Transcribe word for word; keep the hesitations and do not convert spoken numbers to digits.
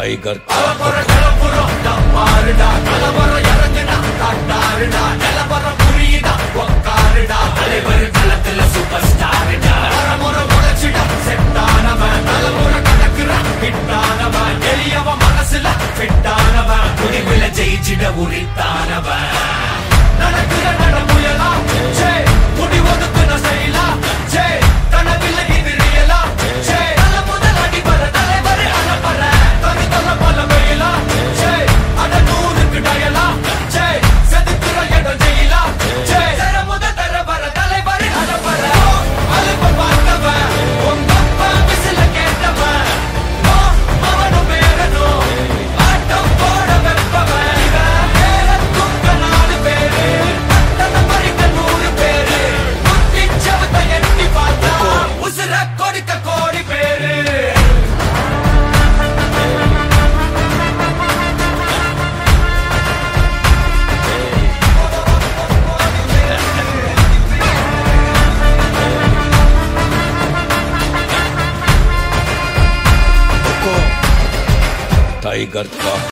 tiger ஜெயிச்சிட உரித்தானவன் நடக்கிற நடமுயலா J முடி ஒதுக்குன செயலா ஜே கனவில்ல இது ரியலா ஜே தல முதல் அடிபர தலைவரே அனப்பற தனி தல பல வெயிலா ஜே அட நூறுக்கு டயலா ஜே செதுக்குற இடம் ஜெயிலா ஜே தர முதல் தர வர தலைவரே அனப்பற அலுப்ப பார்த்தவன் உங்க அப்பா விசில கேட்டவன் அவனும் பேரனும் ஆட்டம் போட வெப்பவன் टाइगर का